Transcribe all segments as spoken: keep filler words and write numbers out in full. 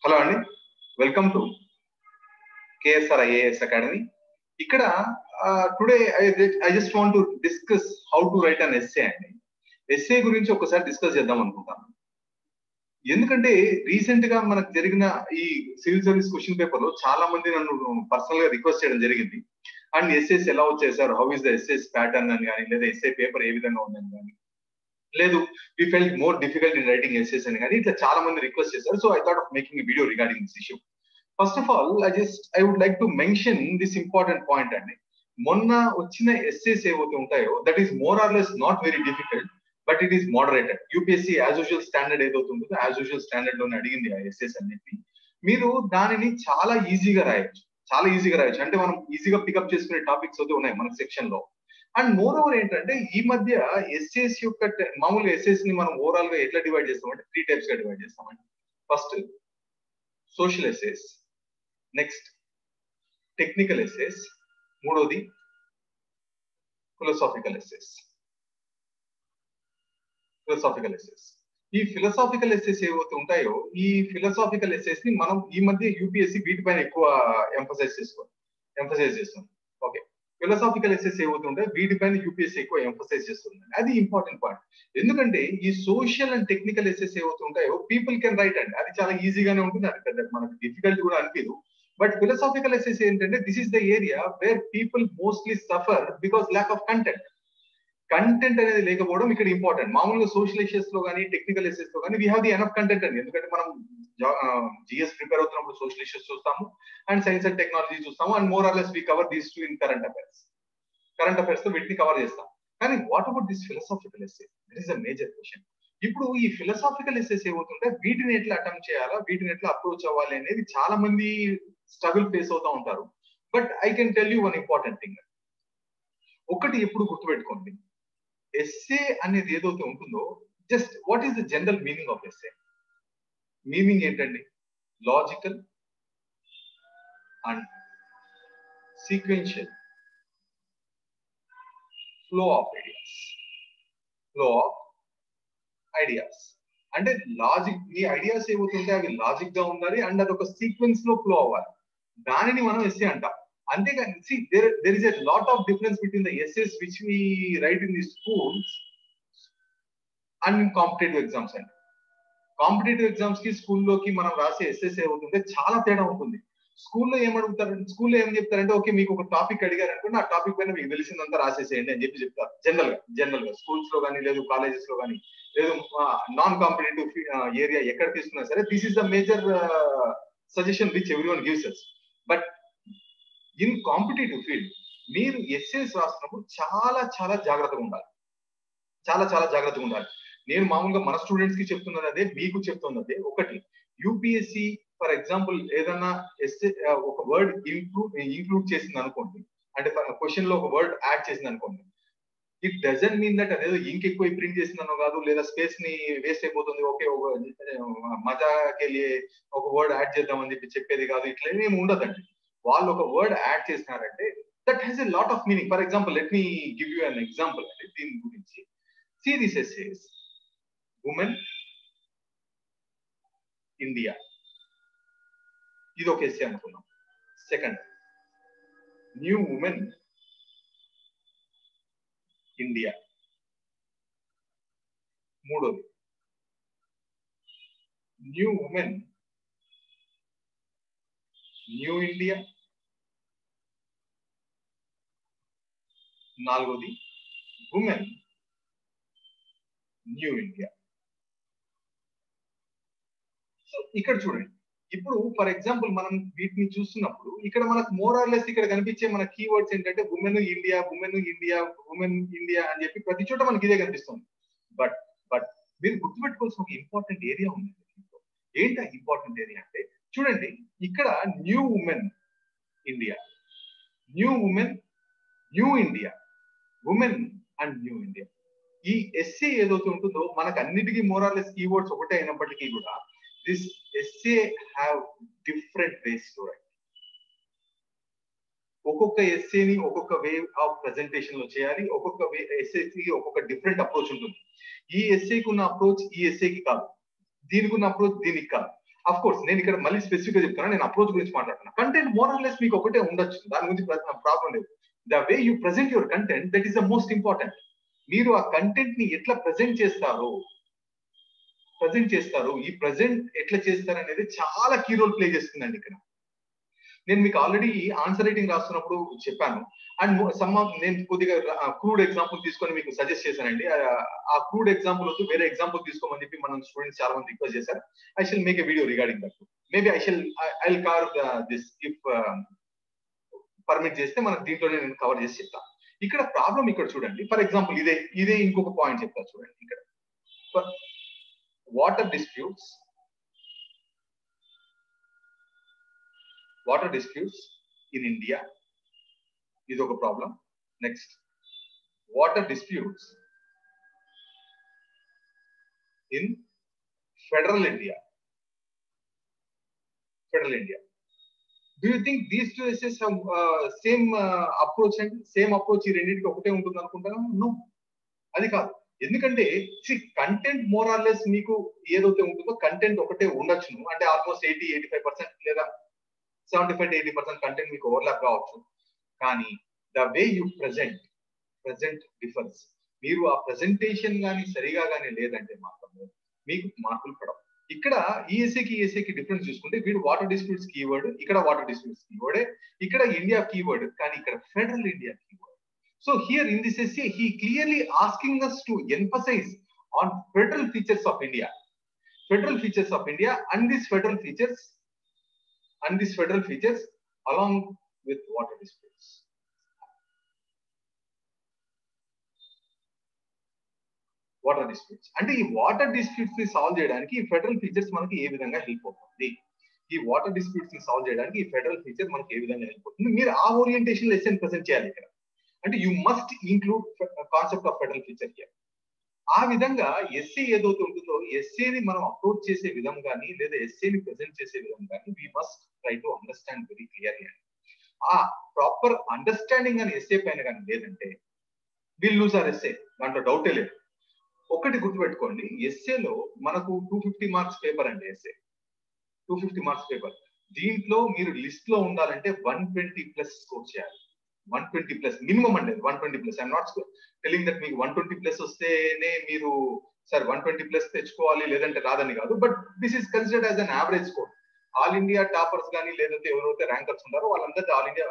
Hello అండి, welcome to KSR IAS academy. ఇక్కడ today I just want to discuss how to write an essay అండి. Essay గురించి ఒకసారి discuss చేద్దాం అనుకుంటాను. ఎందుకంటే రీసెంట్ గా మనకు జరిగిన ఈ సివిల్ సర్వీస్ క్వశ్చన్ పేపర్ లో చాలా మంది నన్ను పర్సనల్ గా రిక్వెస్ట్ చేయడం జరిగింది. అండ్ ఎస్ఏస్ ఎలా వచ్చేసారు, how is the essays pattern అని కానీ, లేదా ఎస్ఏ పేపర్ ఏ విధంగా ఉందని కానీ, లేదు we felt more difficult in writing essays అని కానీ, ఇట్లా చాలా మంది రిక్వెస్ట్ చేశారు. So I thought of making video regarding this issue. First of all I just I would like to mention this important point అండి. మొన్న వచ్చిన ఎస్ఏస్ ఏవైతే ఉంటాయో that is more or less not very difficult, but it is moderated. UPSC as usual standard ఏదైతే ఉంటుందో as usual standard లోనే అడిగింది ఆ ఎస్ఏస్ అనేది. మీరు దానిని చాలా ఈజీగా రాయొచ్చు, చాలా ఈజీగా రాయొచ్చు. అంటే మనం ఈజీగా పికప్ చేసుకునే టాపిక్స్ అయితే ఉన్నాయి మన సెక్షన్ లో. అండ్ మోర్ ఓవర్ ఏంటంటే ఈ మధ్య ఎస్ఏస్ యొక్క మామూలుగా ఎస్ఏస్ ని మనం ఓవరాల్ గా ఎట్లా డివైడ్ చేస్తామంటే త్రీ టైప్స్ గా డివైడ్ చేస్తామండి. First social essays, next technical essays, మూడోది ఫిలసాఫికల్ ఎస్ఏస్. ఫిలసాఫికల్ ఎస్ఏస్ ఈ ఫిలసాఫికల్ ఎస్ఏస్ ఏవైతే ఉంటాయో ఈ ఫిలసాఫికల్ ఎస్ఏస్ ని మనం ఈ మధ్య యూపీఎస్సీ వీటిపైన ఎక్కువ ఎంఫసైజ్ చేసుకోవాలి ఎంఫసైజ్ చేస్తుంది. ఓకే, ఫిలసాఫికల్ ఎస్ఏస్ ఏవైతే ఉంటాయో వీటిపైన యూపీఎస్సీ ఎక్కువ ఎంఫసైజ్ చేస్తుంది. అది ఇంపార్టెంట్ పాయింట్. ఎందుకంటే ఈ సోషల్ అండ్ టెక్నికల్ ఎస్ఏస్ ఏవైతే ఉంటాయో పీపుల్ కెన్ రైట్ అండి, అది చాలా ఈజీగానే ఉంటుంది, అది పెద్ద మనకు డిఫికల్ట్ కూడా అనిపించదు. బట్ ఫిలసాఫికల్ ఎస్ఏస్ ఏంటంటే this is the area where people mostly suffer because lack of content. Content అనేది లేకపోవడం ఇక్కడ ఇంపార్టెంట్. మామూలుగా సోషల్ ఎస్ఏస్ లో కానీ టెక్నికల్ ఎస్ఏస్ లో కానీ we have the enough content అండి. ఎందుకంటే మనం జిఎస్ ప్రిపేర్ అవుతున్నప్పుడు సోషల్ ఎస్ఏస్ చూస్తాము అండ్ సైన్స్ అండ్ టెక్నాలజీ చూస్తాము and more or less we cover these two in current affairs. Current affairs తో వీటిని కవర్ చేస్తాం. కానీ what about this philosophical essay? That is a major question. ఇప్పుడు ఈ philosophical essays ఏమవుతుంటే వీటిని ఎట్లా అటెంప్ట్ చేయాలా, వీటిని ఎట్లా అప్రోచ్ అవ్వాలి అనేది చాలా మంది స్ట్రగుల్ ఫేస్ అవుతూ ఉంటారు. But I can tell you one important thing. ఒకటి ఎప్పుడు గుర్తుపెట్టుకోండి, ఎస్సే అనేది ఏదైతే ఉంటుందో just what is the general meaning of essay? Meaning ఏంటండి? Logical and sequential flow of ideas. Flow of ideas అంటే లాజిక్, ఈ ఐడియాస్ ఏవైతుంటే అవి లాజిక్ గా ఉండాలి అండ్ అది ఒక సీక్వెన్స్ లో ఫ్లో అవ్వాలి. దానిని మనం ఎస్సే అంటాం. అంతేగాని see there there is a lot of difference between the essays which we write in the schools and in competitive exams అండి. కాంపిటేటివ్ ఎగ్జామ్స్ కి స్కూల్లోకి మనం రాసే ఎస్ఎస్ ఏమవుతుంటే చాలా తేడా ఉంటుంది. స్కూల్లో ఏమడుగుతారంటే, స్కూల్లో ఏం చెప్తారంటే ఓకే మీకు ఒక టాపిక్ అడిగారు అనుకోండి, ఆ టాపిక్ పైన మీకు తెలిసిందంతా రాసేసేయండి అని చెప్పి చెప్తారు. జనరల్ గా జనరల్ గా స్కూల్స్ లో కానీ లేదు కాలేజెస్ లో కానీ లేదు నాన్ కాంపిటేటివ్ ఏరియా ఎక్కడ తీసుకున్నా సరే this is the major suggestion which every one gives us. But in competitive field మీరు ఎస్ఏస్ రాస్తున్నప్పుడు చాలా చాలా జాగ్రత్తగా ఉండాలి, చాలా చాలా జాగ్రత్తగా ఉండాలి. నేను మామూలుగా మన స్టూడెంట్స్ కి చెప్తున్నది అదే, మీకు చెప్తున్నదే. ఒకటి, యూపీఎస్సీ ఫర్ ఎగ్జాంపుల్ ఏదన్నా ఎస్ఏ ఒక వర్డ్ ఇంక్లూడ్ ఇంక్లూడ్ చేసింది అనుకోండి, అంటే క్వశ్చన్ లో ఒక వర్డ్ యాడ్ చేసింది అనుకోండి, ఇట్ డజంట్ మీన్ దట్ అదేదో ఇంక్ ఎక్కువ ప్రింట్ చేసిందనో కాదు, లేదా స్పేస్ ని వేస్ట్ అయిపోతుంది, ఓకే మజాకెళ్ళి ఒక వర్డ్ యాడ్ చేద్దామని చెప్పి చెప్పేది కాదు. ఇట్లా ఏమి ఉండదండి. వాళ్ళు ఒక వర్డ్ యాడ్ చేసినారంటే that has a lot of meaning. For example let me give you an example అండి దీని గురించి. See this essays women India, ఇది ఒక ఎస్సే అనుకున్నాం. Second, new women India. మూడోది, న్యూ ఉమెన్ న్యూ ఇండియా. నాలుగోది, ఉమెన్ న్యూ ఇండియా. సో ఇక్కడ చూడండి, ఇప్పుడు ఫర్ ఎగ్జాంపుల్ మనం వీటిని చూస్తున్నప్పుడు ఇక్కడ మనకు మోర్ ఆర్ లెస్ ఇక్కడ కనిపించే మన కీవర్డ్స్ ఏంటంటే women India, women India, women India అని చెప్పి ప్రతి చోట మనకి ఇదే కనిపిస్తుంది. బట్ బట్ మీరు గుర్తుపెట్టుకోవాల్సిన ఒక ఇంపార్టెంట్ ఏరియా ఉంది. ఏంటి ఇంపార్టెంట్ ఏరియా అంటే చూడండి, ఇక్కడ new women India, new women new India, women and new India. ఈ ఎస్సే ఏదైతే ఉంటుందో మనకు అన్నిటికీ మోర్ ఆర్ లెస్ కీవర్డ్స్ ఒకటే అయినప్పటికీ కూడా this essay have different ways to write. ఒక్కొక్క ఎస్సేని ఒక్కొక్క వే ఆఫ్ ప్రెజెంటేషన్ లో చేయాలి. ఒక్కొక్క వే ఎస్సేకి ఒక్కొక్క డిఫరెంట్ అప్రోచ్ ఉంటుంది. ఈ ఎస్సేకి ఉన్న అప్రోచ్ ఈ ఎస్సేకి కాదు, దీనికి ఉన్న అప్రోచ్ దీనికి కాదు. అఫ్ కోర్స్ నేను ఇక్కడ మళ్ళీ స్పెసిఫిక్ గా చెప్తాను, నేను అప్రోచ్ గురించి మాట్లాడుతున్నా. కంటెంట్ మోర్ ఆర్ లెస్ మీకు ఒకటే ఉండొచ్చు, దాని గురించి ప్రాబ్లం లేదు. The way you present your content, that is the most important. మీరు ఆ కంటెంట్ ని ఎట్లా ప్రెజెంట్ చేస్తారు ప్రజెంట్ చేస్తారు ఈ ప్రజెంట్ ఎట్లా చేస్తారు అనేది చాలా కీ రోల్ ప్లే చేస్తుందండి ఇక్కడ. నేను మీకు ఆల్రెడీ ఆన్సర్ రైటింగ్ రాస్తున్నప్పుడు చెప్పాను. అండ్ సమ్ నేను కొద్దిగా క్రూడ్ ఎగ్జాంపుల్ తీసుకొని మీకు సజెస్ట్ చేశానండి. ఆ క్రూడ్ ఎగ్జాంపుల్ వద్దు, వేరే ఎగ్జాంపుల్ తీసుకోమని చెప్పి మనం స్టూడెంట్స్ చాలా మంది రిక్వెస్ట్ చేశారు. I shall make a video regarding that. Maybe I shall I will cover this if permit చేస్తే మనకు దీంట్లోనే నేను కవర్ చేసి చెప్తాను. ఇక్కడ ప్రాబ్లం ఇక్కడ చూడండి. ఫర్ ఎగ్జాంపుల్ ఇదే ఇదే ఇంకొక పాయింట్ చెప్తాను చూడండి. ఇక్కడ water disputes water disputes in India, ఇది ఒక problem. Next, water disputes in federal India federal India Do you think these two essays have uh, same uh, approach and same approach ఈ రెండింటికి ఒకటే ఉంటుంది అనుకుంటారా? నో, అది కాదు. ఎందుకంటే కంటెంట్ మోర్ ఆర్ లెస్ మీకు ఏదైతే ఉంటుందో కంటెంట్ ఒకటే ఉండొచ్చును. అంటే almost eighty eighty five percent లేదా seventy five eighty percent content మీకు ఓవర్లాప్ కావచ్చు. కానీ the way you present present difference. మీరు ఆ ప్రెజెంటేషన్ కానీ సరిగా కానీ లేదంటే మాత్రమే మీకు మార్కులు పడవు. ఇక్కడ ఈఎస్ఏకి ఈఎస్ఏకి డిఫరెన్స్ చూసుకుంటే వీడు వాటర్ డిస్ప్యూట్స్ కీవర్డ్, ఇక్కడ వాటర్ డిస్ప్యూట్స్ కీవర్డ్, ఇక్కడ ఇండియా కీవర్డ్, కానీ ఇక్కడ federal India keyword. So here in this essay he clearly asking us to emphasize on federal features of India, federal features of India, and these federal features and these federal features along with water disputes. Water disputes అంటే ఈ water disputes ని solve చేయడానికి ఈ federal features మనకి ఏ విధంగా help అవుతుంది, ఈ water disputes ని సాల్వ్ చేయడానికి ఈ ఫెడరల్ ఫీచర్ మనకి ఏ విధంగా హెల్ప్ అవుతుంది, మీరు ఆ ఓరియంటేషన్ లెసన్ ప్రెజెంట్ చేయాలి ఇక్కడ. అంటే you must include concept of federal feature here. ఆ విధంగా ఎస్ఏ ఏదైతే ఉంటుందో ఎస్ఏని మనం అప్రోచ్ చేసే విధం కానీ లేదా ఎస్ఏని ప్రెజెంట్ చేసే విధం కానీ we must try to understand very clearly. ఆ ప్రాపర్ అండర్స్టాండింగ్ అని ఎస్ఏ పైన కానీ లేదంటే విల్ లూజ్ ఆర్ ఎస్ఏ, దాంట్లో డౌటే లేదు. ఒకటి గుర్తుపెట్టుకోండి, ఎస్ఏలో మనకు టూ ఫిఫ్టీ మార్క్స్ పేపర్ అండి. Essay two fifty marks paper. దీంట్లో మీరు లిస్ట్ లో ఉండాలంటే వన్ ట్వంటీ ప్లస్ స్కోర్ చేయాలి. వన్ ట్వంటీ ప్లస్ మినిమం అండి, one twenty plus. I'm not telling that మీకు వన్ ట్వంటీ ప్లస్ వస్తేనే మీరు సార్ వన్ ట్వంటీ ప్లస్ తెచ్చుకోవాలి లేదంటే రాదని కాదు. But this is considered as an average score. All India toppers కానీ లేదంటే ఎవరైతే ర్యాంకర్స్ ఉన్నారో వాళ్ళందరికీ ఆల్ ఇండియా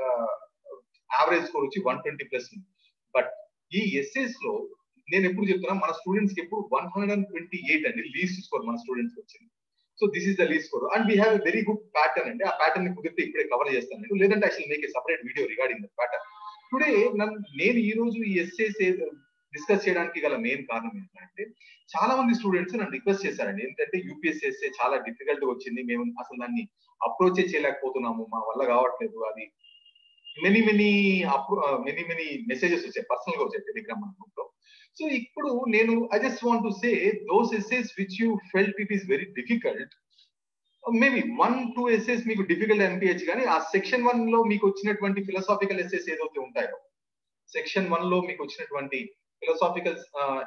యావరేజ్ స్కోర్ వచ్చి వన్ ట్వంటీ ప్లస్. బట్ ఈ ఎస్ఏస్ లో నేను ఎప్పుడు చెప్తున్నా మన స్టూడెంట్స్ కి ఎప్పుడు one hundred and twenty eight అండి లీస్ట్ స్కోర్ మన స్టూడెంట్స్ వచ్చింది. So this is the least score and we have a very good pattern అండి. ఆ ప్యాటర్న్ ని కుదిరితే ఇప్పుడే కవర్ చేస్తాను నేను, లేదంటే I shall make a separate video regarding the pattern. Today నేను ఈ రోజు ఈ ఎస్ఏస్ డిస్కస్ చేయడానికి గల మెయిన్ కారణం ఏంటంటే చాలా మంది స్టూడెంట్స్ నన్ను రిక్వెస్ట్ చేశారండి. ఏంటంటే యూపీఎస్సీ ఎస్ఏ చాలా డిఫికల్ట్ గా వచ్చింది, మేము అసలు దాన్ని అప్రోచ్ చేయలేకపోతున్నాము, మా వల్ల కావట్లేదు, అది many many many many messages వచ్చాయి, పర్సనల్ గా వచ్చాయి టెలిగ్రామ్ గ్రూప్ లో. సో ఇప్పుడు నేను I just want to say those essays which you felt it is very difficult, maybe one two essays మీకు డిఫికల్ట్ అనిపించచ్చు, కానీ ఆ సెక్షన్ వన్ లో మీకు వచ్చినటువంటి ఫిలాసాఫికల్ ఎస్సేస్ ఏదైతే ఉంటాయో, సెక్షన్ వన్ లో మీకు వచ్చినటువంటి ఫిలాసాఫికల్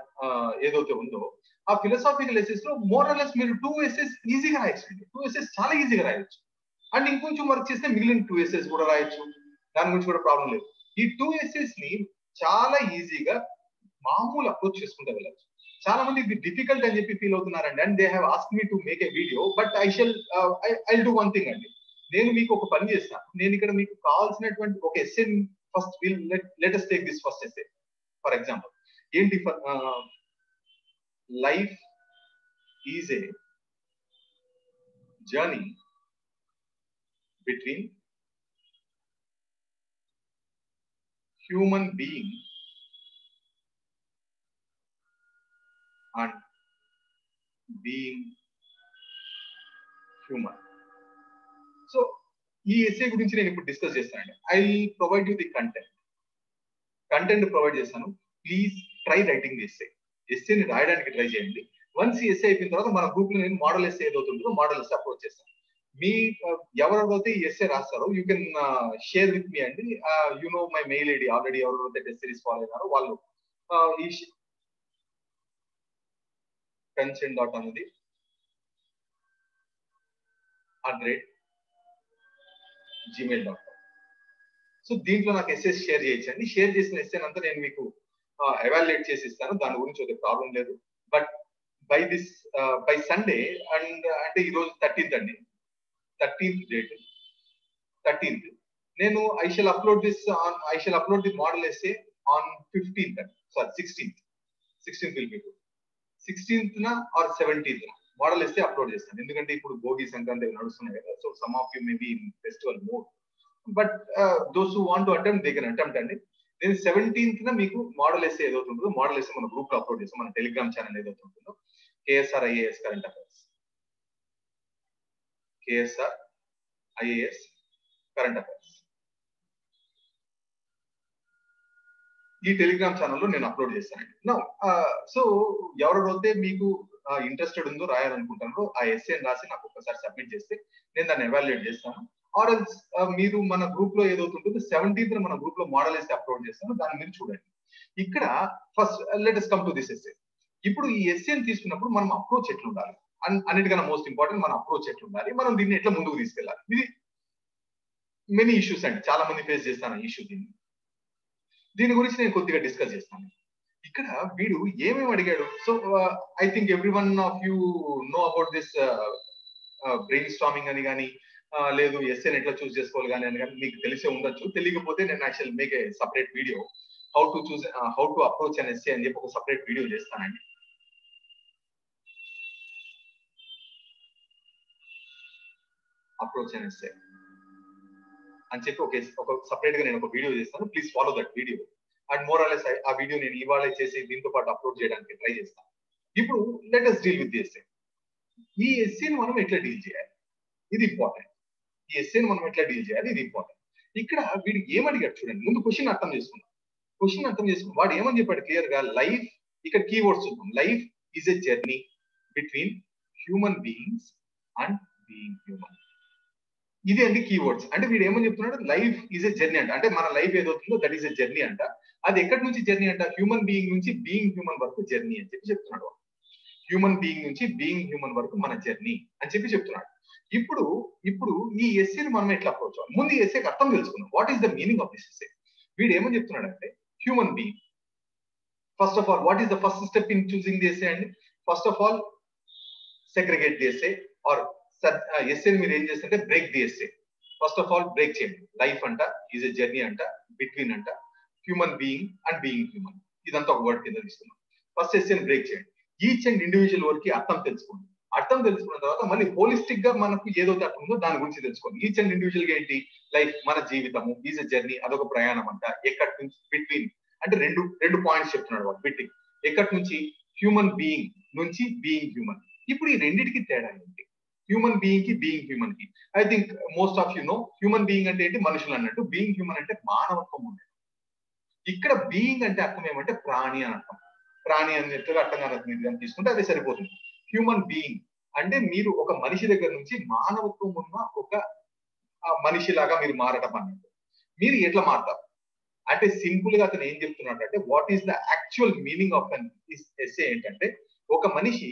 ఏదైతే ఉందో ఆ ఫిలాసాఫికల్ ఎస్సేస్ లో మోర్ ఆర్ లెస్ మీరు టూ ఎస్సేస్ ఈజీగా రాయొచ్చు. టూ ఎస్సేస్ చాలా ఈజీగా రాయొచ్చు. అండ్ ఇంకొంచెం వర్క్ చేస్తే మిగిలిన టూ ఎస్సేస్ కూడా రాయొచ్చు, దాని గురించి కూడా ప్రాబ్లం లేదు. ఈ టూ ఎస్సేస్ ని చాలా ఈజీగా మామూలు అప్రోచ్ చేసుకుంటే వెళ్ళచ్చు. చాలా మంది ఇది డిఫికల్ట్ అని చెప్పి ఫీల్ అవుతున్నారండి. And they have asked me to make a video, but I shall I do one thing అండి. నేను మీకు ఒక పని చేస్తాను. నేను ఇక్కడ మీకు కావాల్సినటువంటి ఒక essay first will let us take this first essay. For example ఏంటి, life is a journey between human being and being human. So ఈ ఎస్ఏ గురించి నేను ఇప్పుడు డిస్కస్ చేస్తానండి. I provide you the content content provide చేస్తాను. Please try writing the essay. ఎస్ఏని రాయడానికి try చేయండి. వన్స్ ఈ ఎస్ఏ అయిపోయిన తర్వాత మన గ్రూప్ లో నేను మోడల్ ఎస్ఏ ఏదవుతుందో మోడల్ ఎస్ఏ అప్రోచ్ చేస్తాను. మీ ఎవరెవరైతే ఈ ఎస్ఏ రాస్తారో you can share with me అండి. You know my mail ID already. ఎవరెవరైతే టెస్ట్ సిరీస్ ఫాలో అయినారో వాళ్ళు ఈ కన్సెంట్ డాట్ అనేది at rate Gmail dot com. So దీంట్లో నాకు ఎస్ఎస్ షేర్ చేయొచ్చండి. షేర్ చేసిన ఎస్ఎన్ అంతా నేను మీకు ఎవాల్యుయేట్ చేసి ఇస్తాను, దాని గురించి ఒక ప్రాబ్లం లేదు. But by this by Sunday and అంటే ఈ రోజు థర్టీన్త్ అండి, థర్టీన్త్ డేట్ థర్టీన్త్ నేను I shall upload this on I shall upload the model essay on fifteenth అండి, sorry sixteenth sixteenth will be good. Sixteenth న or seventeenth న model essay upload చేస్తాను, ఎందుకంటే ఇప్పుడు భోగి సంక్రాంతి నడుస్తున్నాయి కదా. So some of you may be in festival mode, but those who want to attempt they can attempt అండి. నేను సెవెంటీన్త్ న మీకు మోడల్ ఎస్ఏ ఏదైతే ఉంటుందో మోడల్ ఎస్ఏ మన గ్రూప్ లో అప్లోడ్ చేస్తాం, మన టెలిగ్రామ్ ఛానల్ ఏదైతే ఉంటుందో KSR IAS current affairs, KSR IAS current affairs, ఈ టెలిగ్రామ్ ఛానల్లో నేను అప్లోడ్ చేస్తానండి. నో సో ఎవరెవరైతే మీకు ఇంట్రెస్టెడ్ ఉందో రాయాలనుకుంటారో ఆ ఎస్ఏ రాసి నాకు ఒకసారి సబ్మిట్ చేస్తే నేను దాన్ని ఎవాల్యుయేట్ చేస్తాను. ఆర్ ఎల్స్ మీరు మన గ్రూప్ లో ఏదైతే ఉంటుందో సెవెంటీన్త్ మన గ్రూప్ లో మోడల్ ఎస్ఏ అప్లోడ్ చేస్తాను, దాన్ని మీరు చూడండి. ఇక్కడ first let us come to this essay. ఇప్పుడు ఈ ఎస్ఏని తీసుకున్నప్పుడు మనం అప్రోచ్ ఎట్లా ఉండాలి, అన్నిటికన్నా మోస్ట్ ఇంపార్టెంట్ మన అప్రోచ్ ఎట్లా ఉండాలి, మనం దీన్ని ఎట్లా ముందుకు తీసుకెళ్ళాలి. ఇది మెనీ ఇష్యూస్ అండి, చాలా మంది ఫేస్ చేస్తాను ఇష్యూ. దీన్ని దీని గురించి నేను కొద్దిగా డిస్కస్ చేస్తాను. ఇక్కడ వీడు ఏమేమి అడిగాడు. So I think every one of you know about this brainstorming అని కానీ లేదు ఎస్ఏని ఎట్లా చూస్ చేసుకోవాలి కానీ అని కానీ మీకు తెలిసే ఉండొచ్చు. తెలియకపోతే నేను I shall make a separate video how to choose how to approach an essay అని చెప్పి ఒక సపరేట్ వీడియో చేస్తానండి. అప్రోచ్ అన్ ఎస్ఏ అని చెప్పి ఒక ఒక సపరేట్ గా నేను ఒక వీడియో చేస్తాను, please follow that video. And more or less ఆ వీడియో నేను ఇవాళ చేసి దీంతో పాటు అప్లోడ్ చేయడానికి ట్రై చేస్తాను. ఇప్పుడు let us deal with the essay. ఈ ఎస్ఏని మనం ఎట్లా డీల్ చేయాలి, ఇది ఇంపార్టెంట్. ఈ ఎస్ఏని మనం ఎట్లా డీల్ చేయాలి, ఇది ఇంపార్టెంట్. ఇక్కడ వీడు ఏమడిగాడు చూడండి, ముందు క్వశ్చన్ అర్థం చేసుకున్నాం. క్వశ్చన్ అర్థం చేసుకున్నాం వాడు ఏమని చెప్పాడు క్లియర్ గా, లైఫ్, ఇక్కడ కీవర్డ్స్ చూద్దాం. Life is a journey between human beings and being human. ఇదే అండి కీవర్డ్స్. అంటే వీడు ఏమని చెప్తున్నాడు, లైఫ్ ఈజ్ ఎ జర్నీ అంట. అంటే మన లైఫ్ ఏదవుతుందో దట్ ఈస్ ఎ జర్నీ అంట. అది ఎక్కడి నుంచి జర్నీ అంట, హ్యూమన్ బీయింగ్ నుంచి బీయింగ్ హ్యూమన్ వరకు జర్నీ అని చెప్పి చెప్తున్నాడు. హ్యూమన్ బీయింగ్ నుంచి బీయింగ్ హ్యూమన్ వరకు మన జర్నీ అని చెప్పి చెప్తున్నాడు. ఇప్పుడు ఇప్పుడు ఈ ఎస్ఏని మనం ఎట్లా అప్రోచ్ అవ్వాలి, ముందు ఈ ఎస్ఏకి అర్థం తెలుసుకుందాం. What is the meaning of this essay. వీడు ఏమని చెప్తున్నాడు అంటే human being, first of all what is the first step in choosing the essay అండి. First of all segregate the essay or ఎస్ఏని మీరు ఏం చేస్తుంటే break the essay. First of all break చేయండి. లైఫ్ అంట ఈజ్ ఎ జర్నీ అంట, between అంట human being and being human, ఇదంతా ఒక వర్డ్ కింద తీసుకున్నాం. ఫస్ట్ ఎస్ఏని బ్రేక్ చేయండి. ఈచ్ అండ్ ఇండివిజువల్ వర్డ్ కి అర్థం తెలుసుకోండి. అర్థం తెలుసుకున్న తర్వాత మళ్ళీ హోలిస్టిక్ గా మనకు ఏదైతే అర్థం ఉందో దాని గురించి తెలుసుకోండి. ఈచ్ అండ్ ఇండివిజువల్ గా ఏంటి, లైఫ్ మన జీవితము ఈజ్ ఎ జర్నీ, అదొక ప్రయాణం అంట. ఎక్కడి నుంచి బిట్వీన్ అంటే రెండు రెండు పాయింట్స్ చెప్తున్నాడు వాడు. బిట్వీన్ ఎక్కడి నుంచి, హ్యూమన్ బీయింగ్ నుంచి బీయింగ్ హ్యూమన్. ఇప్పుడు ఈ రెండింటికి తేడా ఏంటి, హ్యూమన్ బీయింగ్ కి బీయింగ్ హ్యూమన్ కి. I think most of you know human being అంటే ఏంటి, మనుషులు అన్నట్టు. బీయింగ్ హ్యూమన్ అంటే మానవత్వం ఉండేది. ఇక్కడ బీయింగ్ అంటే అర్థం ఏమంటే ప్రాణి అని అర్థం. ప్రాణి అన్నట్టుగా అర్థం కానీ తీసుకుంటే అదే సరిపోతుంది. హ్యూమన్ బీయింగ్ అంటే మీరు ఒక మనిషి దగ్గర నుంచి మానవత్వం ఉన్న ఒక మనిషి లాగా మీరు మారటం అన్నట్టు. మీరు ఎట్లా మారుతారు అంటే సింపుల్ గా అతను ఏం చెప్తున్నాడు అంటే what is the actual meaning of an essay ఏంటంటే, ఒక మనిషి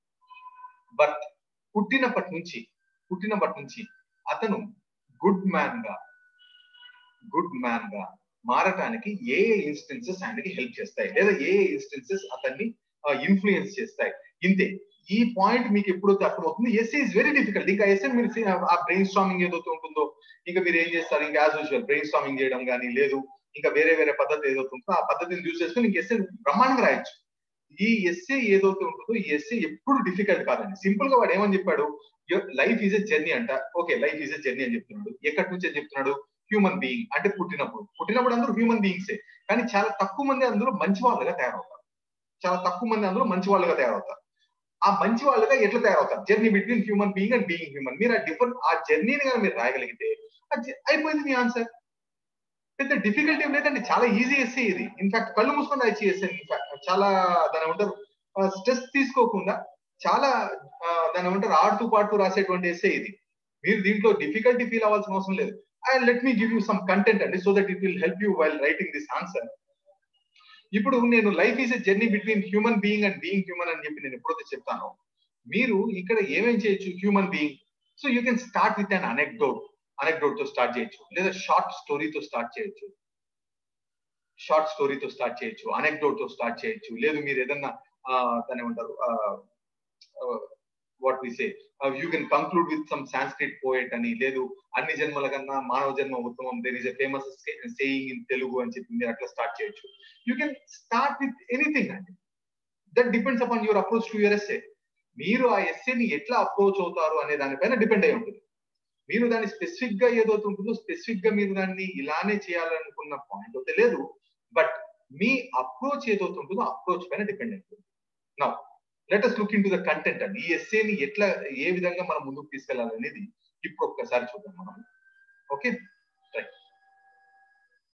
బట్ పుట్టినప్పటి నుంచి పుట్టినప్పటి నుంచి అతను గుడ్ మ్యాన్ గా గుడ్ మ్యాన్ గా మారటానికి ఏ ఏ ఇన్స్టెన్సెస్ ఆయనకి హెల్ప్ చేస్తాయి, లేదా ఏ ఏ ఇన్స్టెన్సెస్ అతన్ని ఇన్ఫ్లుయెన్స్ చేస్తాయి. ఇంతే. ఈ పాయింట్ మీకు ఎప్పుడైతే అర్థమవుతుంది, ఎస్ఏ ఇస్ వెరీ డిఫికల్ట్. ఇంకా ఎస్ఏ మీరు ఆ బ్రెయిన్ స్టార్మింగ్ ఏదైతే ఉంటుందో ఇంకా మీరు ఏం చేస్తారు, ఇంకా యాజ్ యూజువల్ బ్రెయిన్ స్టార్మింగ్ చేయడం కానీ, లేదు ఇంకా వేరే వేరే పద్ధతి ఏదైతే ఉంటుందో ఆ పద్ధతిని యూజ్ చేసుకుని ఇంక ఎస్ఏ బ్రహ్మాండంగా రాయొచ్చు. ఈ ఎస్ఏ ఏదైతే ఉంటుందో ఈ ఎస్ఏ ఎప్పుడు డిఫికల్ట్ కాదండి. సింపుల్ గా వాడు ఏమని చెప్పాడు, లైఫ్ ఈజ్ ఎ జర్నీ అంట. Okay, life is a journey అని చెప్తున్నాడు. ఎక్కడి నుంచి అని చెప్తున్నాడు, హ్యూమన్ బీయింగ్ అంటే పుట్టినప్పుడు. పుట్టినప్పుడు అందరూ హ్యూమన్ బీయింగ్సే, కానీ చాలా తక్కువ మంది అందులో మంచి వాళ్ళుగా తయారవుతారు. చాలా తక్కువ మంది అందులో మంచి వాళ్ళుగా తయారవుతారు. ఆ మంచి వాళ్ళుగా ఎట్లా తయారవుతారు, journey between human being and being human. మీరు ఆ డిఫరెంట్ ఆ జర్నీని కానీ మీరు రాయగలిగితే అయిపోయింది మీ ఆన్సర్. పెద్ద డిఫికల్టీ ఏం లేదండి, చాలా ఈజీ ఎస్సే ఇది. ఇన్ఫాక్ట్ కళ్ళు మూసుకొని రాయొచ్చు ఎస్సే. ఇన్ఫాక్ట్ చాలా దాని ఏమంటారు స్ట్రెస్ తీసుకోకుండా చాలా దాని ఏమంటారు ఆడుతూ పాడుతూ రాసేటువంటి ఎస్సే ఇది. మీరు దీంట్లో డిఫికల్టీ ఫీల్ అవ్వాల్సిన అవసరం లేదు. And let me give you some content అండి, so that it will help you while writing this answer. ఇప్పుడు నేను life is a journey between human being and being human అని చెప్పి నేను ఎప్పుడైతే చెప్తానో, మీరు ఇక్కడ ఏమేం చేయొచ్చు, human being so you can start with an anecdote anecdote తో స్టార్ట్ చేయొచ్చు, లేదా షార్ట్ స్టోరీతో స్టార్ట్ చేయొచ్చు షార్ట్ స్టోరీతో స్టార్ట్ చేయొచ్చు అనెక్డోట్ తో స్టార్ట్ చేయొచ్చు. లేదు మీరు ఏదన్నా దాని ఏమంటారు what we say you can conclude with some Sanskrit poet అని, లేదు అన్ని జన్మల కన్నా మానవ జన్మ ఉత్తమం, there is a famous saying in Telugu అని చెప్పి మీరు అట్లా స్టార్ట్ చేయొచ్చు. You can start with anything అండి. That depends upon your approach to your essay. మీరు ఆ ఎస్సేని ఎట్లా అప్రోచ్ అవుతారు అనే దానిపైన డిపెండ్ అయి ఉంటుంది. మీరు దాన్ని స్పెసిఫిక్ గా ఏదైతే ఉంటుందో స్పెసిఫిక్ గా మీరు దాన్ని ఇలానే చేయాలనుకున్న పాయింట్ అయితే లేదు, బట్ మీ అప్రోచ్ ఏదైతే ఉంటుందో అప్రోచ్ పైన డిపెండ్ అవుతుంది. Now let us look into the content అండి. ఈ ఎస్సేని ఎట్లా ఏ విధంగా మనం ముందుకు తీసుకెళ్లాలనేది ఇప్పుడు ఒక్కసారి చూద్దాం మనం. Okay right.